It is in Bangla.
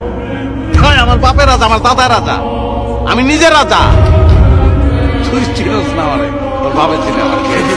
আমার বাপের রাজা, আমার দাদার রাজা, আমি নিজের রাজা। তুই চিনস না আমারে, তোর বাপে ছিল আমার।